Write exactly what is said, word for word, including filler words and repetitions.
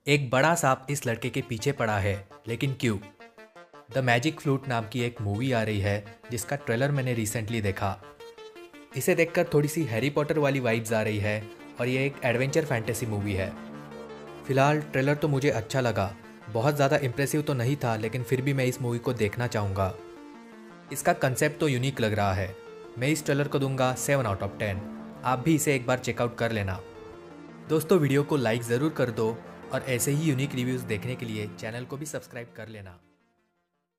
एक बड़ा सांप इस लड़के के पीछे पड़ा है, लेकिन क्यों? द मैजिक फ्लूट नाम की एक मूवी आ रही है जिसका ट्रेलर मैंने रिसेंटली देखा। इसे देखकर थोड़ी सी हैरी पॉटर वाली वाइब्स आ रही है और ये एक एडवेंचर फैंटेसी मूवी है। फिलहाल ट्रेलर तो मुझे अच्छा लगा, बहुत ज़्यादा इम्प्रेसिव तो नहीं था, लेकिन फिर भी मैं इस मूवी को देखना चाहूँगा। इसका कंसेप्ट तो यूनिक लग रहा है। मैं इस ट्रेलर को दूंगा सेवन आउट ऑफ टेन। आप भी इसे एक बार चेकआउट कर लेना। दोस्तों, वीडियो को लाइक ज़रूर कर दो और ऐसे ही यूनिक रिव्यूज़ देखने के लिए चैनल को भी सब्सक्राइब कर लेना।